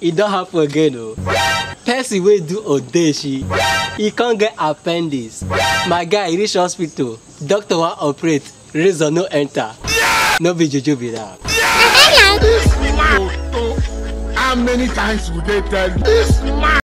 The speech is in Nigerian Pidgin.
it don't happen again o. Person wey do Odeshi, he can't get appendix. My guy reach hospital, doctor wan operate, razor no enter. No be juju be that. How many times would they tell you? This man